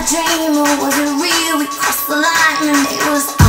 dream or was it real? We crossed the line and it was